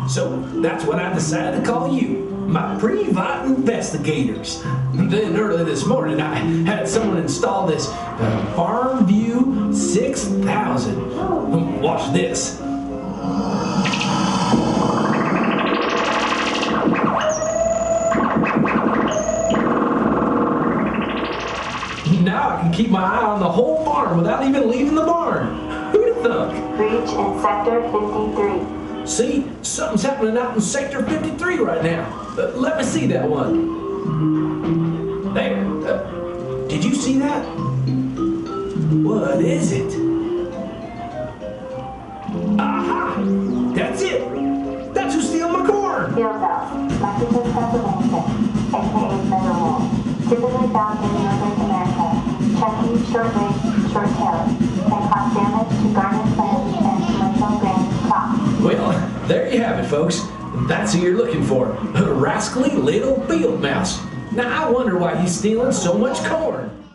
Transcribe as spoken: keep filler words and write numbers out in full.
So that's when I decided to call you, my private investigators. Then early this morning I had someone install this uh, Farm View six thousand. Watch this. Now I can keep my eye on the whole farm without even leaving the barn. Who'd have thunk? Breach in Sector fifty-three. See, something's happening out in Sector fifty-three right now. Uh, let me see that one. There. Uh, did you see that? What is it? Aha! That's it! That's who's stealing my corn! Field cells. Messages Pennsylvania, aka Federal. Typically found in Northern America. Chunky, short-legged, short-tailed. Can cause damage to garden plants and commercial grain crops. Well, there you have it, folks. That's who you're looking for. A rascally little field mouse. Now I wonder why he's stealing so much corn.